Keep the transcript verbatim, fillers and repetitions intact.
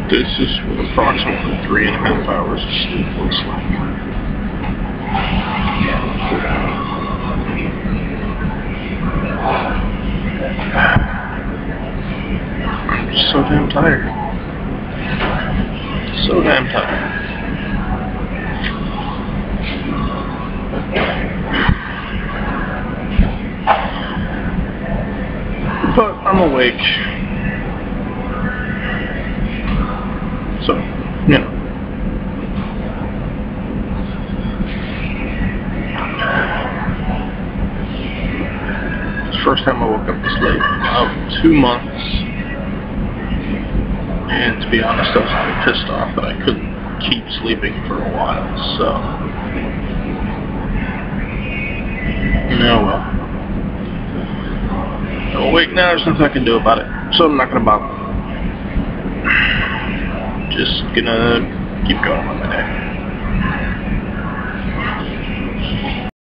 This is what approximately three and a half hours of sleep looks like. I'm just so damn tired. So damn tired. But I'm awake. So, you know. It's the first time I woke up this late in about two months. And to be honest, I was kind of pissed off that I couldn't keep sleeping for a while, so. No, well. I'm awake now, there's nothing I can do about it. So I'm not gonna bother. Just gonna keep going on my day.